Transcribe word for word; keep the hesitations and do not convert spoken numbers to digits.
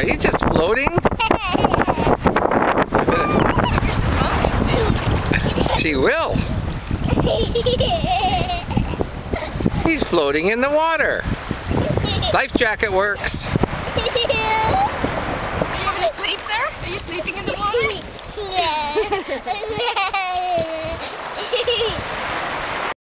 Are you just floating? She will. He's floating in the water. Life jacket works. Are you going to sleep there? Are you sleeping in the water?